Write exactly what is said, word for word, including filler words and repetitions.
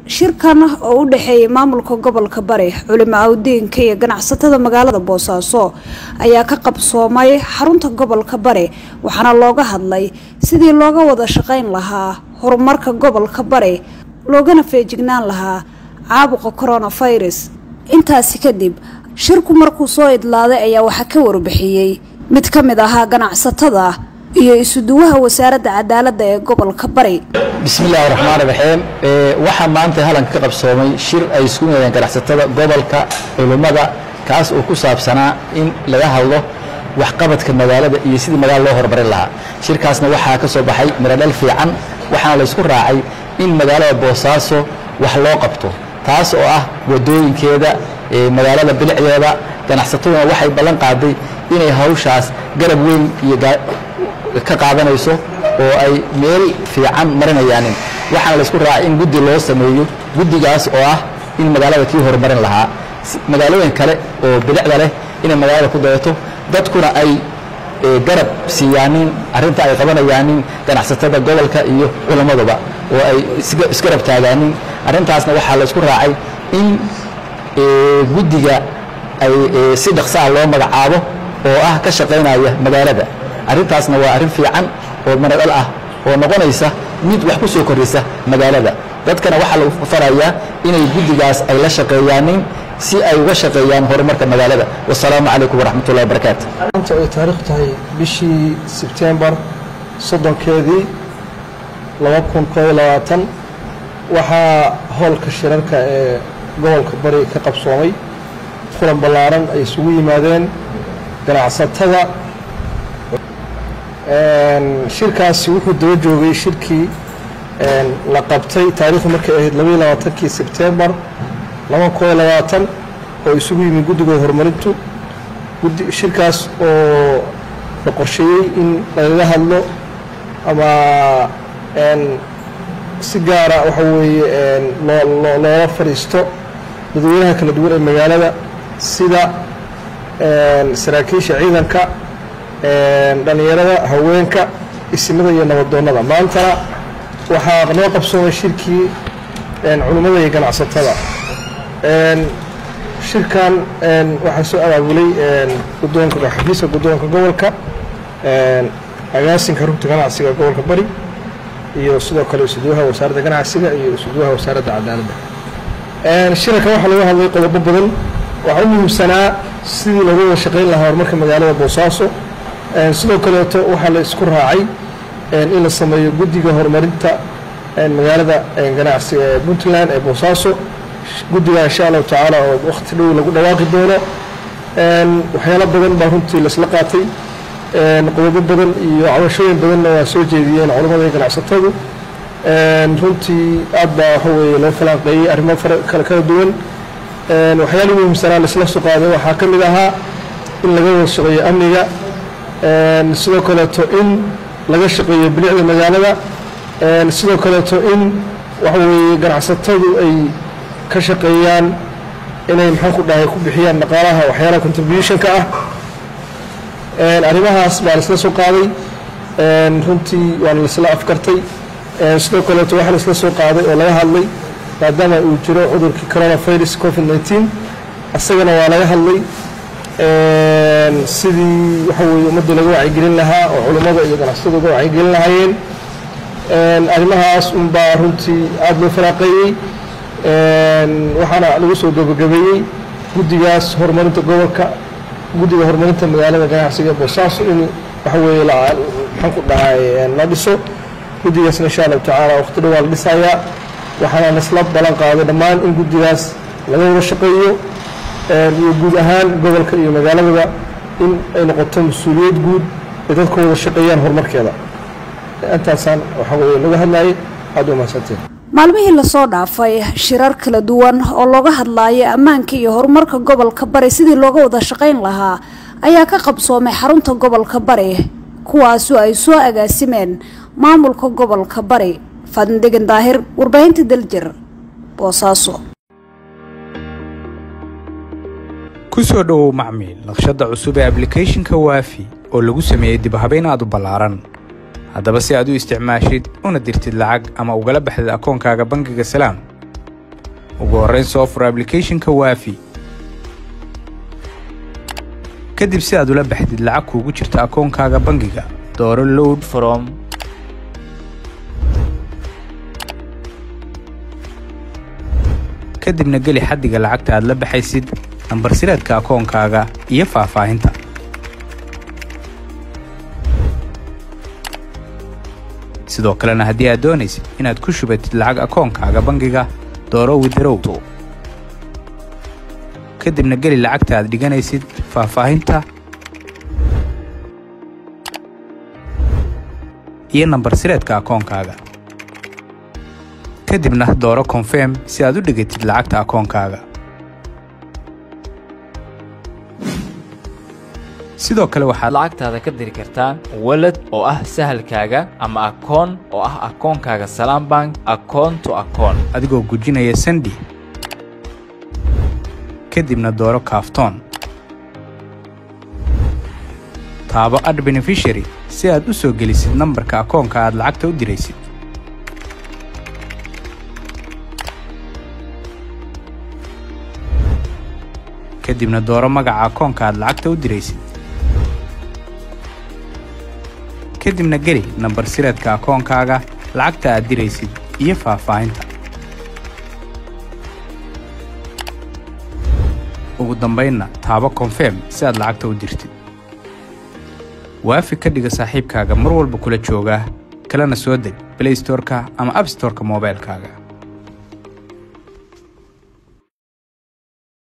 shirkan oo u dhaxeeyay maamulka gobolka Bari Culimada iyo ganacsatada magaalada Boosaaso ayaa ka qabsoomay xarunta gobolka Bari waxaana looga hadlay sidii looga wada shaqeyn lahaa horumarka gobolka Bari loogana feejignaan lahaa caabuqa coronavirus. intaasi kadib shirku markuu soo idlaaday ayaa waxa ka warbixiyay mid ka mid ah ganacsatada iyo isuduwaha wasaaradda cadaaladda ee gobolka Bari. bismillaahir rahmaanir rahiim. ee waxa maanta halan ka qabsoomay shir ay isku yeeleen ganacsatada gobolka Culimada kaas oo ku saabsanaa in laga hadlo wax qabadka magaalada iyo sidii magaalada loo horumarin lahaa. shirkaasna waxa ka soo baxay miradhal fiican waxaana la isku raacay in magaalada Boosaaso wax loo qabto taas oo ah wadooyinkeeda ee magaalada bilicdeeda. ganacsataduna waxay ballan qaaday inay hawshaas garab weyn iyo ka qaadanayso oo ay meel fiican marinayaan. waxaan la isku raacay in guddi loo sameeyo guddigaas oo ah in magaalada kii horumarin lahaa magaalooyin kale oo bilicda leh in magaalada ku dayato dadkuna ay garab siiyaan arinta ay qabanayaan ganacsatada gobolka iyo culimadaba oo ay isgarab taagaan. arintaasna waxa la isku raacay in guddiga ay si dhaqso ah loo magacaabo oo ah ka shaqeynaya magaalada. arintaasna waa arin fiican oo maradal ah oo noqonaysa mid wax ku soo koraysa magaalada. dadkana waxa lagu farayaa inay guddigaas ay la shaqeeyaan si ay uga shaqeeyaan horumarka magaalada. wassalaamu calaykum waraxmatullaahi wabarakaatuh. inta ay taariikh tahay bishii September soddonkeedii laba kun iyo labaatan waxaa howlka shirarka ee gobolka Bari ka qabsoomay kulan ballaaran ay isugu yimaadeen ganacsatada. shirkaasi wuxuu daba joogay shirkii la qabtay taariikhdu markay ahayd laba iyo labaatankii September laba kun iyo labaatan oo isugu yimid guddiga horumarintu. guddi shirkaas oo la qorsheeyay in laga hadlo ama si gaara waxa weeye loola fadhiisto dadweynaha kala duwan ee magaalada sida saraakiisha ciidanka, dhalinyarada, haweenka, isimada iyo nabadoonnada. maantana waxaa noo qabsoomay shirkii culimada iyo ganacsatada. shirkan waxaa soo abaabulay guddoonka xafiiska guddoonka gobolka, agaasinka rugta ganacsiga gobolka Bari iyo sidoo kale isuduwaha wasaaradda ganacsiga iyo isuduwaha wasaaradda cadaaladda. shirkan waxaa laga hadlay qodobo badan. waxaa u muhiimsanaa sidii looga wada shaqeyn lahaa horumarka magaalada Boosaaso. sidoo kaleeto waxaa la isku raacay in la sameeyo guddiga horumarinta magaalada ganacsiga ee Puntland ee Boosaaso. guddiga insha Allah taala oo waqti dhow lagu dhawaaqi doono. waxyaalo badan baa runtii la isla qaatay. qodobo badan iyo cabashooyin badanna waa soo jeediyeen culimada iyo ganacsatadu. runtii aad baa waxa weeye loo falanqeeyey arrimo kala kala duwan. waxyaalo muhiimsanaa la isla soo qaaday waxaa ka mid ahaa in laga wada shaqeeyo amniga, sidoo kaleeto in laga shaqeeyo bilicda magaalada, sidoo kaleeto in waxa weeye ganacsatadu ay ka shaqeeyaan inay maxaan ku dhahay ku bixiyaan dhaqaalaha waxyaalaha contribution-ka ah. arrimahaas baa la isla soo qaaday. runtii waana la isla afkartay. sidoo kaleeto waxaa la isla soo qaaday oo laga hadlay maadaama uu jiro cudurkii coronavirus covid nineteen asagana waa laga hadlay sidii waxa weeye ummadda laga wacyigelin lahaa oo culimada iyo ganacsatada uga wacyigelin lahaayeen. arrimahaas unbaa runtii aada loo faraaqeeyey. waxaana lagu soo gabagabeeyey guddigaas horumarinta gobolka, guddiga horumarinta magaalada ganacsiga Boosaaso in waxa weeye maxaan ku dhahay la dhiso. guddigaasna insha Allah taala waqti dhow la dhisayaa. waxaana la isla ballan qaaday dhammaan in guddigaas laga wada shaqeeyo iyo guud ahaan gobolka iyo magaalada in ay noqoto mas'uuliyad guud ee dadka wada shaqeeyaan horumarkeeda. intaasaan waxa weeye laga hadlayay. aad u mahadsantiin. maalmihii la soo dhaafay shirar kala duwan oo looga hadlayo ammaanka iyo horumarka gobolka Bari sidii looga wada shaqeyn lahaa ayaa ka qabsoomay xarunta gobolka Bari kuwaas oo ay soo agaasimeen maamulka gobolka Bari. fadlan degan daahir warbaahinta daljir Boosaaso. ku soo dhawow macmiil naqshada cusub ee application-ka waafi oo lagu sameeyay dib habeyn aad u ballaaran. haddaba si aad u isticmaashid una dirtid lacag ama ugala baxdid akoonkaaga bangiga Salaam ugu horreyn soo fur applicationka waafi kadib si aad ula baxdid lacag kuugu jirta akoonkaaga bangiga dooro load from kadibna geli xaddiga lacagta aad la baxaysid nambar sireedka akoonkaaga iyo faahfaahinta sidoo kalena haddii aad doonaysid inaad ku shubatid lacag akoonkaaga bangiga dooro withdraw kadibna geli lacagta aad dhiganaysid faahfaahinta iyo nambar sireedka akoonkaaga kadibna dooro confirm si aad u dhigatid lacagta akoonkaaga sidoo kale waxaad lacagtaada ka diri kartaa wallet oo ah sahalkaaga ama akoon oo ah akoonkaaga Salaam Bank account to account adigoo gujinaya sandi kadibna dooro kaaftoon taabo add beneficiary si aad u soo gelisid nambarka akoonka aad lacagta u diraysid kadibna dooro magaca akoonka aad lacagta u diraysid kadibna geli nambar sireedka akoonkaaga lacagta aad diraysid iyo faahfaahinta ugu dambaynna taabo confirm si aad lacagta u dirtid waafi ka dhiga saaxiibkaaga mar walba kula jooga kalena soo deg Play Store-ka ama App Store-ka moobilkaaga